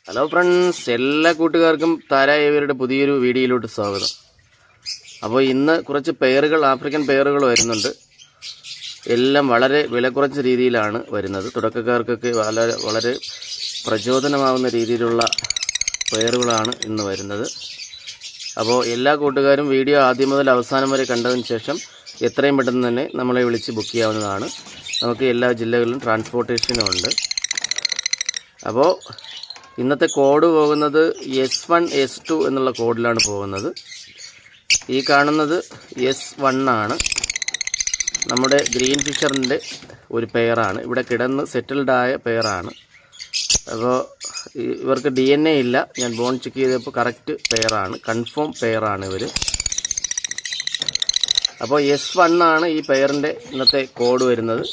Hello friends, എല്ലാ കൂട്ടുകാർക്കും താര ഏവിയറിയുടെ പുതിയൊരു വീഡിയോയിലോട്ട് സ്വാഗതം. അപ്പോൾ ഇന്ന് കുറച്ച് പെയറുകൾ, ആഫ്രിക്കൻ പെയറുകൾ വരുന്നുണ്ട്. എല്ലാം വളരെ വില കുറച്ച രീതിയിലാണ് വരുന്നത്. തുടക്കക്കാർക്കൊക്കെ വളരെ പ്രചോദനമാവുന്ന രീതിയിലുള്ള പെയറുകളാണ് ഇന്ന് വരുന്നത്. അപ്പോൾ എല്ലാ കൂട്ടുകാരും വീഡിയോ ആദ്യം മുതൽ അവസാനം വരെ കണ്ടതിന് ശേഷം എത്രയും പെട്ടെന്ന് തന്നെ നമ്മളെ വിളിച്ച് ബുക്ക് ചെയ്യാവുന്നതാണ്. നമുക്ക് എല്ലാ ജില്ലകളിലും ട്രാൻസ്പോർട്ടേഷനും ഉണ്ട്. അപ്പോൾ ഇന്നത്തെ കോഡ് പോകുന്നത് S1 S2 എന്നുള്ള കോഡിലാണ് പോകുന്നത്. ഈ കാണുന്നത് S1 ആണ്. നമ്മുടെ ഗ്രീൻ ഫിഷറിൻ്റെ ഒരു പെയറാണ്. ഇവിടെ കിടന്ന് സെറ്റിൽഡ് ആയ പെയറാണ്. അപ്പോൾ ഇവർക്ക് DNA ഇല്ല. ഞാൻ ബോൺ ചെക്ക് ചെയ്തപ്പോൾ കറക്റ്റ് പെയറാണ്, കൺഫേം പെയറാണ് ഇവർ. അപ്പോൾ S1 ആണ് ഈ പെയറിൻ്റെ ഇന്നത്തെ കോഡ് വരുന്നത്.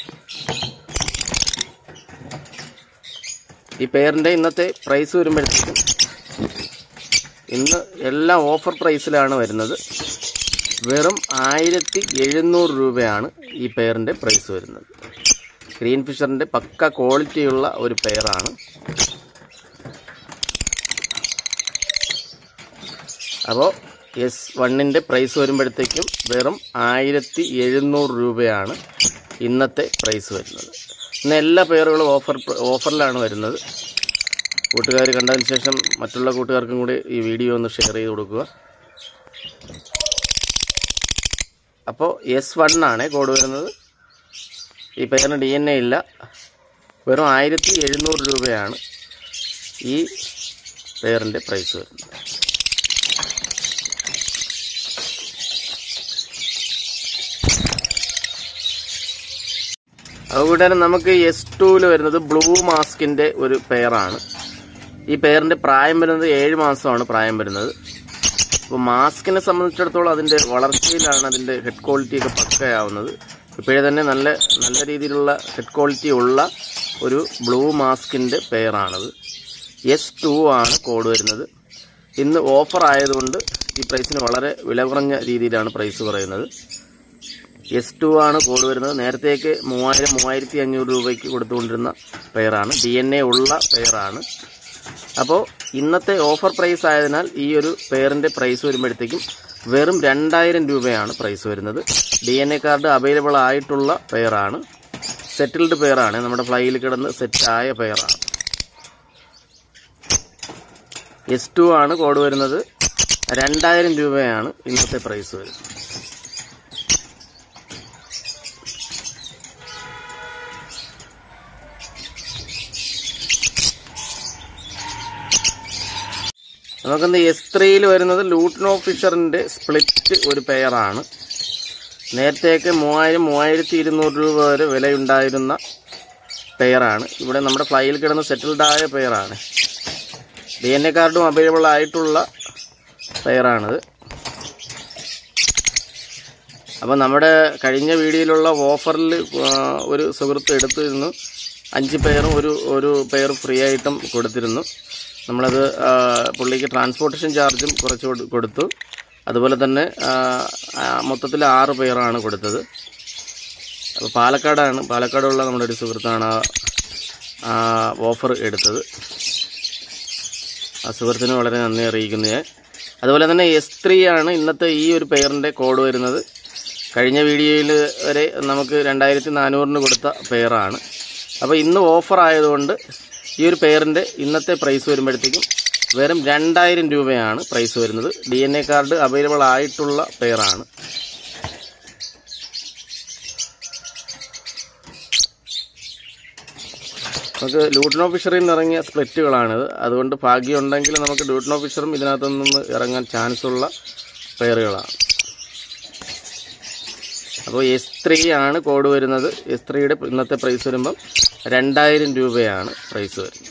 ഈ പെയറിൻ്റെ ഇന്നത്തെ പ്രൈസ് വരുമ്പോഴത്തേക്കും ഇന്ന് എല്ലാം ഓഫർ പ്രൈസിലാണ് വരുന്നത്. വെറും 1700 രൂപയാണ് ഈ പെയറിൻ്റെ പ്രൈസ് വരുന്നത്. ഗ്രീൻ ഫിഷറിൻ്റെ പക്ക ക്വാളിറ്റിയുള്ള ഒരു പെയറാണ്. അപ്പോൾ S1ൻ്റെ പ്രൈസ് വരുമ്പോഴത്തേക്കും വെറും 1700 രൂപയാണ് ഇന്നത്തെ പ്രൈസ് വരുന്നത്. ഇന്ന് എല്ലാ പെയറുകളും ഓഫറിലാണ് വരുന്നത്. കൂട്ടുകാർ കണ്ടതിന് ശേഷം മറ്റുള്ള കൂട്ടുകാർക്കും കൂടി ഈ വീഡിയോ ഒന്ന് ഷെയർ ചെയ്ത് കൊടുക്കുക. അപ്പോൾ S1 ആണ് കോഡ് വരുന്നത്. ഈ പെയറിന് DNA ഇല്ല. വെറും 1700 രൂപയാണ് ഈ പെയറിൻ്റെ പ്രൈസ് വരുന്നത്. അതുകൂടെ നമുക്ക് S2 വരുന്നത് ബ്ലൂ മാസ്കിൻ്റെ ഒരു പെയറാണ്. ഈ പെയറിൻ്റെ പ്രായം വരുന്നത് 7 മാസമാണ് പ്രായം വരുന്നത്. അപ്പോൾ മാസ്കിനെ സംബന്ധിച്ചിടത്തോളം അതിൻ്റെ വളർച്ചയിലാണ് അതിൻ്റെ ഹെഡ് ക്വാളിറ്റിയൊക്കെ പക്കയാവുന്നത്. ഇപ്പോഴേ തന്നെ നല്ല രീതിയിലുള്ള ഹെഡ് ക്വാളിറ്റി ഉള്ള ഒരു ബ്ലൂ മാസ്കിൻ്റെ പെയറാണത്. S2 ആണ് കോഡ് വരുന്നത്. ഇന്ന് ഓഫർ ആയതുകൊണ്ട് ഈ പ്രൈസിന് വളരെ വില കുറഞ്ഞ രീതിയിലാണ് പ്രൈസ് പറയുന്നത്. S2 ആണ് കോഡ് വരുന്നത്. നേരത്തേക്ക് 3000-3500 രൂപയ്ക്ക് കൊടുത്തുകൊണ്ടിരുന്ന പെയറാണ്. DNA ഉള്ള പെയറാണ്. അപ്പോൾ ഇന്നത്തെ ഓഫർ പ്രൈസ് ആയതിനാൽ ഈ ഒരു പെയറിൻ്റെ പ്രൈസ് വരുമ്പോഴത്തേക്കും വെറും 2000 രൂപയാണ് പ്രൈസ് വരുന്നത്. DNA കാർഡ് അവൈലബിൾ ആയിട്ടുള്ള പെയറാണ്. സെറ്റിൽഡ് പെയറാണ്. നമ്മുടെ ഫ്ലൈയിൽ കിടന്ന് സെറ്റായ പെയറാണ്. S2 ആണ് കോഡ് വരുന്നത്. 2000 രൂപയാണ് ഇന്നത്തെ പ്രൈസ് വരുന്നത്. നമുക്കിന്ന് S3 വരുന്നത് ലൂട്ട്നോ ഫിഷറിൻ്റെ സ്പ്ലിറ്റ് ഒരു പെയറാണ്. നേരത്തെയൊക്കെ 3000-3200 രൂപ വരെ വിലയുണ്ടായിരുന്ന പെയറാണ്. ഇവിടെ നമ്മുടെ ഫ്ലൈയിൽ കിടന്ന് സെറ്റിൽഡായ പെയറാണ്. DNA കാർഡും അവൈലബിൾ ആയിട്ടുള്ള പെയറാണിത്. അപ്പോൾ നമ്മുടെ കഴിഞ്ഞ വീഡിയോയിലുള്ള ഓഫറിൽ ഒരു സുഹൃത്ത് എടുത്തിരുന്നു. 5 പെയറും ഒരു പെയർ ഫ്രീ ആയിട്ടും കൊടുത്തിരുന്നു. നമ്മളത് പുള്ളിക്ക് ട്രാൻസ്പോർട്ടേഷൻ ചാർജും കുറച്ച് കൊടുത്തു. അതുപോലെ തന്നെ മൊത്തത്തിൽ 6 പെയറാണ് കൊടുത്തത്. അപ്പോൾ പാലക്കാടുള്ള നമ്മുടെ ഒരു സുഹൃത്താണ് ആ ഓഫർ എടുത്തത്. ആ സുഹൃത്തിന് വളരെ നന്ദി അറിയിക്കുന്നു ഞാൻ. അതുപോലെ തന്നെ S3 ആണ് ഇന്നത്തെ ഈ ഒരു പെയറിൻ്റെ കോഡ് വരുന്നത്. കഴിഞ്ഞ വീഡിയോയിൽ വരെ നമുക്ക് 2400 കൊടുത്ത പെയറാണ്. അപ്പോൾ ഇന്ന് ഓഫർ ആയതുകൊണ്ട് ഈ ഒരു പെയറിൻ്റെ ഇന്നത്തെ പ്രൈസ് വരുമ്പോഴത്തേക്കും വെറും 2000 രൂപയാണ് പ്രൈസ് വരുന്നത്. DNA കാർഡ് അവൈലബിൾ ആയിട്ടുള്ള പെയറാണ്. നമുക്ക് ലൂട്ട്നോ ഫിഷറിൽ നിന്ന് ഇറങ്ങിയ സ്പ്ലിറ്റുകളാണിത്. അതുകൊണ്ട് ഭാഗ്യമുണ്ടെങ്കിൽ നമുക്ക് ലൂട്ട്നോ ഫിഷറും ഇതിനകത്തു നിന്ന് ഇറങ്ങാൻ ചാൻസ് ഉള്ള പെയറുകളാണ്. അപ്പോൾ S3 ആണ് കോഡ് വരുന്നത്. S3യുടെ ഇന്നത്തെ പ്രൈസ് വരുമ്പം 2000 രൂപയാണ് പ്രൈസ് വരുന്നത്.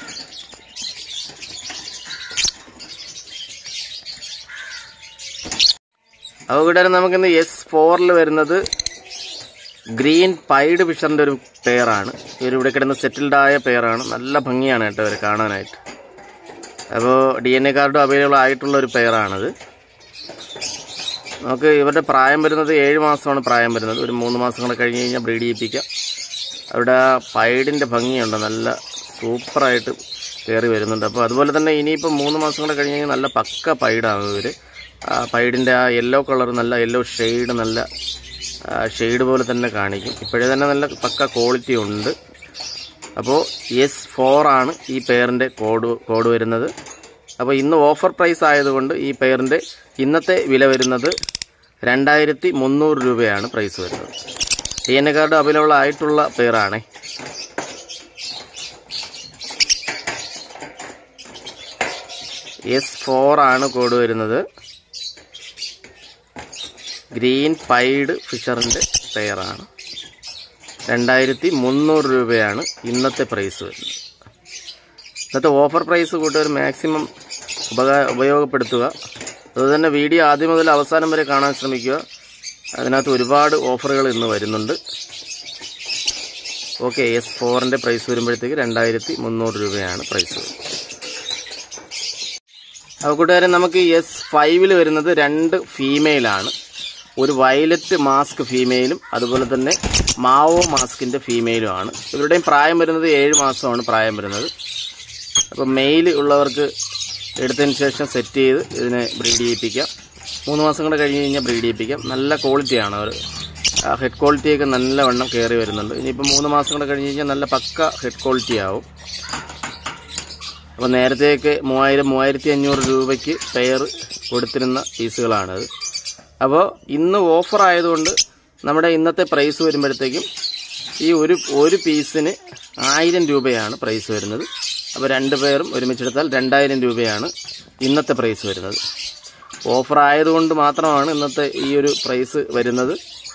അതുകൂടെ നമുക്കിന്ന് S4 വരുന്നത് ഗ്രീൻ പൈഡ് ഫിഷറിൻ്റെ ഒരു പെയറാണ്. ഇവരിവിടെ കിടന്ന് സെറ്റിൽഡായ പെയറാണ്. നല്ല ഭംഗിയാണ് കേട്ടോ ഇവർ കാണാനായിട്ട്. അപ്പോൾ DNA കാർഡും അവൈലബിൾ ആയിട്ടുള്ള ഒരു പെയറാണിത്. നമുക്ക് ഇവരുടെ പ്രായം വരുന്നത് 7 മാസമാണ് പ്രായം വരുന്നത്. ഒരു 3 മാസം കൂടെ കഴിഞ്ഞ് കഴിഞ്ഞാൽ ബ്രീഡ് ചെയ്യിപ്പിക്കാം. അവിടെ പൈഡിൻ്റെ ഭംഗിയുണ്ട്. നല്ല സൂപ്പറായിട്ട് കയറി വരുന്നുണ്ട്. അപ്പോൾ അതുപോലെ തന്നെ ഇനിയിപ്പോൾ 3 മാസം കൂടെ കഴിഞ്ഞ് കഴിഞ്ഞാൽ നല്ല പക്ക പൈഡാകും ഇവർ. പൈഡിൻ്റെ ആ യെല്ലോ കളർ, നല്ല യെല്ലോ ഷെയ്ഡ്, നല്ല ഷെയ്ഡ് പോലെ തന്നെ കാണിക്കും. ഇപ്പോഴേ തന്നെ നല്ല പക്ക ക്വാളിറ്റി ഉണ്ട്. അപ്പോൾ S4 ആണ് ഈ പെയറിൻ്റെ കോഡ് വരുന്നത്. അപ്പോൾ ഇന്ന് ഓഫർ പ്രൈസ് ആയതുകൊണ്ട് ഈ പെയറിൻ്റെ ഇന്നത്തെ വില വരുന്നത് 2300 രൂപയാണ് പ്രൈസ് വരുന്നത്. DNA കാർഡ് അവൈലബിൾ ആയിട്ടുള്ള പെയറാണ്. S4 ആണ് കോഡ് വരുന്നത്. Green pied ഫിഷറിൻ്റെ പെയറാണ്. 2300 രൂപയാണ് ഇന്നത്തെ പ്രൈസ് വരുന്നത്. ഇന്നത്തെ ഓഫർ പ്രൈസ് കൂട്ടുകാർ മാക്സിമം ഉപയോഗപ്പെടുത്തുക. അതുതന്നെ വീഡിയോ ആദ്യം മുതൽ അവസാനം വരെ കാണാൻ ശ്രമിക്കുക. അതിനകത്ത് ഒരുപാട് ഓഫറുകൾ ഇന്ന് വരുന്നുണ്ട്. ഓക്കെ, S4ൻ്റെ പ്രൈസ് വരുമ്പോഴത്തേക്ക് 2300 രൂപയാണ് പ്രൈസ് വരുന്നത്. അപ്പോൾ കൂട്ടുകാരെ, നമുക്ക് S5 വരുന്നത് 2 ഫീമെയിലാണ്. ഒരു വയലറ്റ് മാസ്ക് ഫീമെയിലും അതുപോലെ തന്നെ മാവോ മാസ്കിൻ്റെ ഫീമെയിലുമാണ്. ഇവരുടെയും പ്രായം വരുന്നത് 7 മാസമാണ് പ്രായം വരുന്നത്. അപ്പോൾ മെയിൽ ഉള്ളവർക്ക് എടുത്തതിന് ശേഷം സെറ്റ് ചെയ്ത് ഇതിനെ ബ്രീഡ് ചെയ്യിപ്പിക്കാം. 3 മാസം കൂടെ കഴിഞ്ഞ് കഴിഞ്ഞാൽ ബ്രീഡ് ചെയ്യിപ്പിക്കാം. നല്ല ക്വാളിറ്റിയാണ് അവർ. ഹെഡ് ക്വാളിറ്റിയൊക്കെ നല്ലവണ്ണം കയറി വരുന്നുണ്ട്. ഇനിയിപ്പോൾ 3 മാസം കൂടെ കഴിഞ്ഞ് കഴിഞ്ഞാൽ നല്ല പക്ക ഹെഡ് ക്വാളിറ്റി ആവും. അപ്പോൾ നേരത്തെയൊക്കെ 3000-3500 രൂപയ്ക്ക് പെയർ കൊടുത്തിരുന്ന പീസുകളാണത്. അപ്പോൾ ഇന്ന് ഓഫർ ആയതുകൊണ്ട് നമ്മുടെ ഇന്നത്തെ പ്രൈസ് വരുമ്പോഴത്തേക്കും ഈ ഒരു പീസിന് 1000 രൂപയാണ് പ്രൈസ് വരുന്നത്. അപ്പോൾ 2 പേരും ഒരുമിച്ചെടുത്താൽ 2000 രൂപയാണ് ഇന്നത്തെ പ്രൈസ് വരുന്നത്. ഓഫർ ആയതുകൊണ്ട് മാത്രമാണ് ഇന്നത്തെ ഈ ഒരു പ്രൈസ് വരുന്നത്.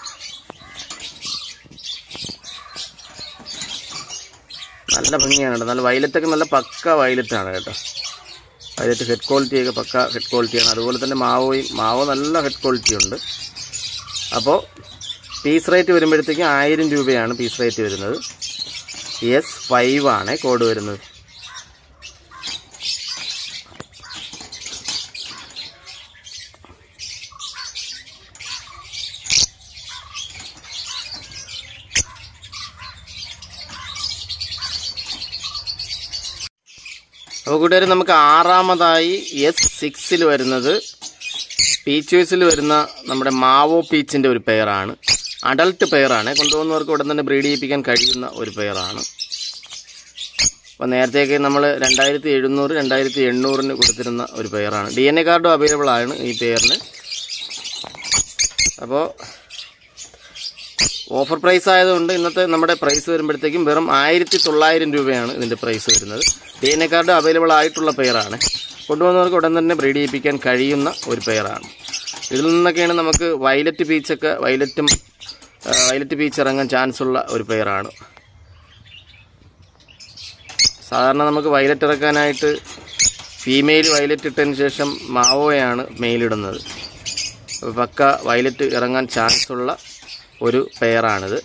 നല്ല ഭംഗിയാണ് കേട്ടോ. നല്ല വയലറ്റൊക്കെ നല്ല പക്ക വയലറ്റാണ് കേട്ടോ. വയലറ്റ് ഹെഡ് ക്വാളിറ്റിയൊക്കെ പക്ക ഹെഡ് ക്വാളിറ്റിയാണ്. അതുപോലെ തന്നെ മാവോ നല്ല ഹെഡ് ക്വാളിറ്റി ഉണ്ട്. അപ്പോൾ പീസ് റേറ്റ് വരുമ്പോഴത്തേക്കും 1000 രൂപയാണ് പീസ് റേറ്റ് വരുന്നത്. S5 ആണ് കോഡ് വരുന്നത്. അപ്പോൾ കൂട്ടുകാർ, നമുക്ക് ആറാമതായി S6 വരുന്നത് പീച്ച് ചോയ്സിൽ വരുന്ന നമ്മുടെ മാവോ പീച്ചിൻ്റെ ഒരു പെയറാണ്. അഡൾട്ട് പെയറാണ്. കൊണ്ടുപോകുന്നവർക്ക് ഉടൻ തന്നെ ബ്രീഡ് ചെയ്യിപ്പിക്കാൻ കഴിയുന്ന ഒരു പെയറാണ്. അപ്പോൾ നേരത്തെയൊക്കെ നമ്മൾ 2700-2800 കൊടുത്തിരുന്ന ഒരു പെയറാണ്. DNA കാർഡും അവൈലബിൾ ആണ് ഈ പെയറിന്. അപ്പോൾ ഓഫർ പ്രൈസ് ആയതുകൊണ്ട് ഇന്നത്തെ നമ്മുടെ പ്രൈസ് വരുമ്പോഴത്തേക്കും വെറും 1900 രൂപയാണ് ഇതിൻ്റെ പ്രൈസ് വരുന്നത്. DNA കാർഡ് അവൈലബിൾ ആയിട്ടുള്ള പെയറാണ്. കൊണ്ടുപോകുന്നവർക്ക് ഉടൻ തന്നെ ബ്രീഡ് ചെയ്യിപ്പിക്കാൻ കഴിയുന്ന ഒരു പെയറാണ്. ഇതിൽ നിന്നൊക്കെയാണ് നമുക്ക് വയലറ്റ് പീച്ച് ഇറങ്ങാൻ ചാൻസ് ഉള്ള ഒരു പെയറാണ്. സാധാരണ നമുക്ക് വയലറ്റ് ഇറക്കാനായിട്ട് ഫീമെയിൽ വയലറ്റ് ഇട്ടതിന് ശേഷം മാവോയാണ് മെയിലിടുന്നത്. പക്ക വയലറ്റ് ഇറങ്ങാൻ ചാൻസ് ഉള്ള ഒരു പെയറാണിത്.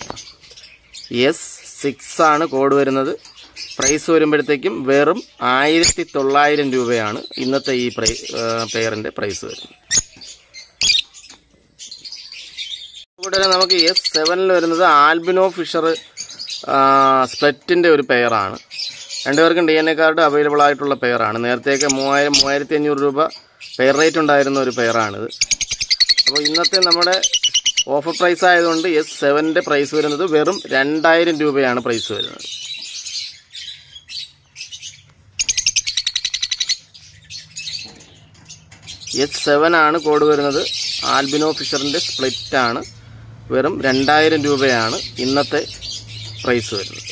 S6 ആണ് കോഡ് വരുന്നത്. പ്രൈസ് വരുമ്പോഴത്തേക്കും വെറും 1900 രൂപയാണ് ഇന്നത്തെ ഈ പെയറിൻ്റെ പ്രൈസ് വരുന്നത്. അതുപോലെ നമുക്ക് S7 വരുന്നത് ആൽബിനോ ഫിഷർ സ്പ്ലെറ്റിൻ്റെ ഒരു പെയറാണ്. 2 പേർക്കും DNA കാർഡ് അവൈലബിൾ ആയിട്ടുള്ള പെയറാണ്. നേരത്തെയൊക്കെ 3000-3500 രൂപ പെയർ റേറ്റ് ഉണ്ടായിരുന്ന ഒരു പെയറാണിത്. അപ്പോൾ ഇന്നത്തെ നമ്മുടെ ഓഫർ പ്രൈസ് ആയതുകൊണ്ട് S7ൻ്റെ പ്രൈസ് വരുന്നത് വെറും 2000 രൂപയാണ് പ്രൈസ് വരുന്നത്. S7 ആണ് കോഡ് വരുന്നത്. ആൽബിനോ ഫിഷറിൻ്റെ സ്പ്ലിറ്റ് ആണ്. വെറും 2000 രൂപയാണ് ഇന്നത്തെ പ്രൈസ് വരുന്നത്.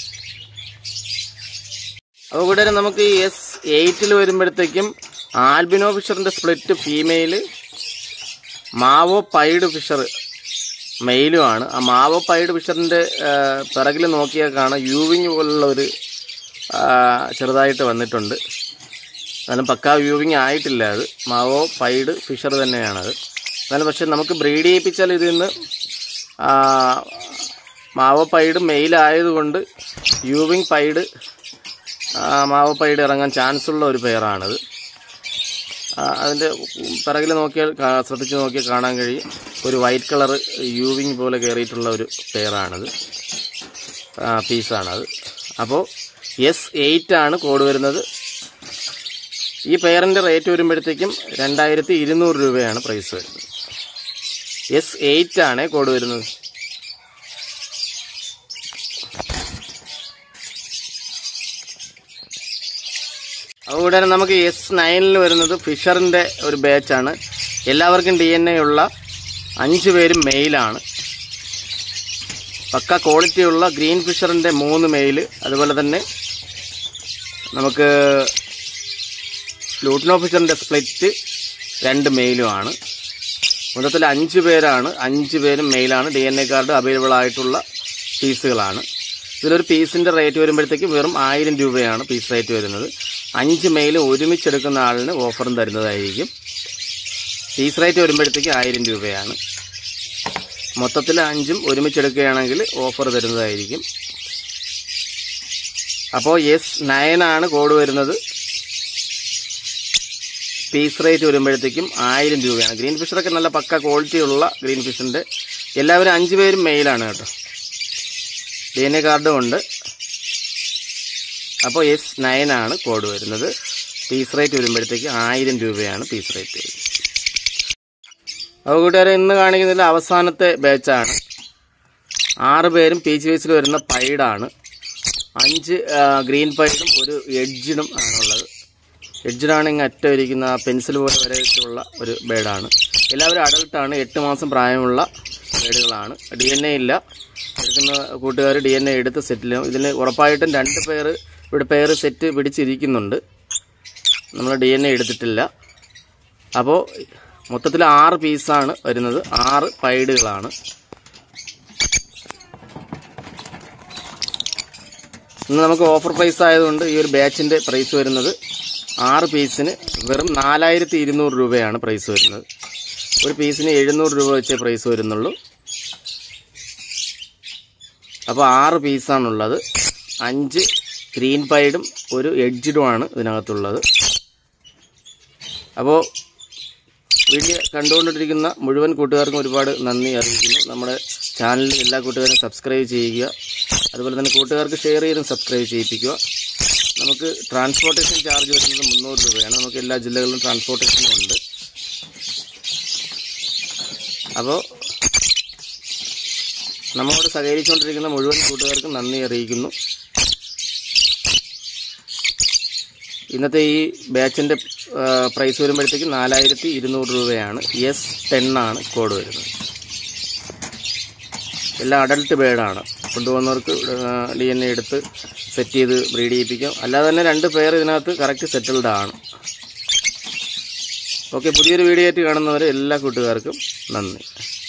അപ്പോൾ കൂടെ നമുക്ക് ഈ S8 വരുമ്പോഴത്തേക്കും ആൽബിനോ ഫിഷറിൻ്റെ split female, mauve pied Fischer മെയിലുമാണ്. ആ മാവോ പൈഡ് ഫിഷറിൻ്റെ പിറകിൽ നോക്കിയാൽ കാണാം വ്യൂവിങ് പോലുള്ള ഒരു ചെറുതായിട്ട് വന്നിട്ടുണ്ട്. എന്നാലും പക്കാ വ്യൂവിങ് ആയിട്ടില്ല. അത് മാവോ പൈഡ് ഫിഷർ തന്നെയാണത്. എന്നാലും പക്ഷെ നമുക്ക് ബ്രീഡ് ചെയ്യിപ്പിച്ചാൽ ഇതിൽ നിന്ന് മാവോ പൈഡ് മെയിലായതുകൊണ്ട് വ്യൂവിങ് പൈഡ് മാവോ പൈഡ് ഇറങ്ങാൻ ചാൻസ് ഉള്ള ഒരു പെയറാണിത്. അതിൻ്റെ പിറകിൽ നോക്കിയാൽ ശ്രദ്ധിച്ച് നോക്കിയാൽ കാണാൻ കഴിയും ഒരു വൈറ്റ് കളർ യൂവിങ് പോലെ കയറിയിട്ടുള്ള ഒരു പെയറാണിത്, പീസാണത്. അപ്പോൾ S8 ആണ് കോഡ് വരുന്നത്. ഈ പെയറിൻ്റെ റേറ്റ് വരുമ്പോഴത്തേക്കും 2200 രൂപയാണ് പ്രൈസ് വരുന്നത്. S8 ആണ് കോഡ് വരുന്നത്. അതുകൂടെ തന്നെ നമുക്ക് S9 വരുന്നത് ഫിഷറിൻ്റെ ഒരു ബാച്ചാണ്. എല്ലാവർക്കും DNA ഉള്ള 5 പേരും മെയിലാണ്. പക്ക ക്വാളിറ്റിയുള്ള ഗ്രീൻ ഫിഷറിൻ്റെ 3 മെയിൽ, അതുപോലെ തന്നെ നമുക്ക് ലൂട്ടിനോ ഫിഷറിൻ്റെ സ്പ്ലിറ്റ് 2 മെയിലുമാണ്. മൊത്തത്തിൽ 5 പേരാണ്. 5 പേരും മെയിലാണ്. DNA കാർഡ് അവൈലബിൾ ആയിട്ടുള്ള പീസുകളാണ്. ഇതിലൊരു പീസിൻ്റെ റേറ്റ് വരുമ്പോഴത്തേക്കും വെറും 1000 രൂപയാണ് പീസ് റേറ്റ് വരുന്നത്. 5 മെയിൽ ഒരുമിച്ചെടുക്കുന്ന ആളിന് ഓഫറും തരുന്നതായിരിക്കും. പീസ് റേറ്റ് വരുമ്പോഴത്തേക്ക് 1000 രൂപയാണ്. മൊത്തത്തിൽ 5ഉം ഒരുമിച്ചെടുക്കുകയാണെങ്കിൽ ഓഫർ തരുന്നതായിരിക്കും. അപ്പോൾ S9 ആണ് കോഡ് വരുന്നത്. പീസ് റേറ്റ് വരുമ്പോഴത്തേക്കും 1000 രൂപയാണ്. ഗ്രീൻ ഫിഷറൊക്കെ നല്ല പക്ക ക്വാളിറ്റി ഉള്ള ഗ്രീൻ ഫിഷിൻ്റെ. എല്ലാവരും 5 പേരും മെയിലാണ് കേട്ടോ. DNA കാർഡും ഉണ്ട്. അപ്പോൾ S9 ആണ് കോഡ് വരുന്നത്. പീസ് റേറ്റ് വരുമ്പോഴത്തേക്ക് 1000 രൂപയാണ് പീസ് റേറ്റ് വരുന്നത്. അപ്പോൾ കൂട്ടുകാരെ, ഇന്ന് കാണിക്കുന്നതിൽ അവസാനത്തെ ബാച്ചാണ്. 6 പേരും പീച്ച് വേസിൽ വരുന്ന പൈഡാണ്. 5 ഗ്രീൻ പൈഡും ഒരു എഡ്ജിനും ആണുള്ളത്. എഡ്ജിനാണ് ഇങ്ങ് അറ്റം ഇരിക്കുന്ന പെൻസിൽ പോലെ വരച്ചിട്ടുള്ള ഒരു ബേഡാണ്. എല്ലാവരും അഡൽട്ടാണ്. 8 മാസം പ്രായമുള്ള ബേഡുകളാണ്. DNA ഇല്ല. എടുക്കുന്ന കൂട്ടുകാർ DNA എടുത്ത് സെറ്റിൽ ചെയ്യും. ഇതിന് ഉറപ്പായിട്ടും 2 പേർ ഇവിടെ പേര് സെറ്റ് പിടിച്ചിരിക്കുന്നുണ്ട്. നമ്മൾ DNA എടുത്തിട്ടില്ല. അപ്പോൾ മൊത്തത്തിൽ 6 പീസാണ് വരുന്നത്. 6 പൈഡുകളാണ്. ഇന്ന് നമുക്ക് ഓഫർ പ്രൈസ് ആയതുകൊണ്ട് ഈ ഒരു ബാച്ചിൻ്റെ പ്രൈസ് വരുന്നത് 6 പീസിന് വെറും 4200 രൂപയാണ് പ്രൈസ് വരുന്നത്. ഒരു പീസിന് 700 രൂപ വെച്ചേ പ്രൈസ് വരുന്നുള്ളൂ. അപ്പോൾ 6 പീസാണുള്ളത്. 5 ഗ്രീൻ പൈഡും ഒരു എഡ്ജിഡുമാണ് ഇതിനകത്തുള്ളത്. അപ്പോൾ വീഡിയോ കണ്ടുകൊണ്ടിരിക്കുന്ന മുഴുവൻ കൂട്ടുകാർക്കും ഒരുപാട് നന്ദി അറിയിക്കുന്നു. നമ്മുടെ ചാനലിൽ എല്ലാ കൂട്ടുകാരും സബ്സ്ക്രൈബ് ചെയ്യുക. അതുപോലെ തന്നെ കൂട്ടുകാർക്ക് ഷെയർ ചെയ്തും സബ്സ്ക്രൈബ് ചെയ്യിപ്പിക്കുക. നമുക്ക് ട്രാൻസ്പോർട്ടേഷൻ ചാർജ് വരുന്നത് 300 രൂപയാണ്. നമുക്ക് എല്ലാ ജില്ലകളിലും ട്രാൻസ്പോർട്ടേഷനും ഉണ്ട്. അപ്പോൾ നമ്മളോട് സഹകരിച്ചുകൊണ്ടിരിക്കുന്ന മുഴുവൻ കൂട്ടുകാർക്കും നന്ദി അറിയിക്കുന്നു. ഇന്നത്തെ ഈ ബാച്ചിൻ്റെ പ്രൈസ് വരുമ്പോഴത്തേക്ക് 4200 രൂപയാണ്. S10 ആണ് കോഡ് വരുന്നത്. എല്ലാം അഡൽട്ട് ബേഡാണ്. കൊണ്ടുപോകുന്നവർക്ക് DNA എടുത്ത് സെറ്റ് ചെയ്ത് ബ്രീഡ് ചെയ്യിപ്പിക്കാം. അല്ലാതെ തന്നെ 2 പേർ ഇതിനകത്ത് കറക്റ്റ് സെറ്റിൽഡ് ആണ്. ഓക്കെ, പുതിയൊരു വീഡിയോ ആയിട്ട് കാണുന്നവരെ എല്ലാ കൂട്ടുകാർക്കും നന്ദി.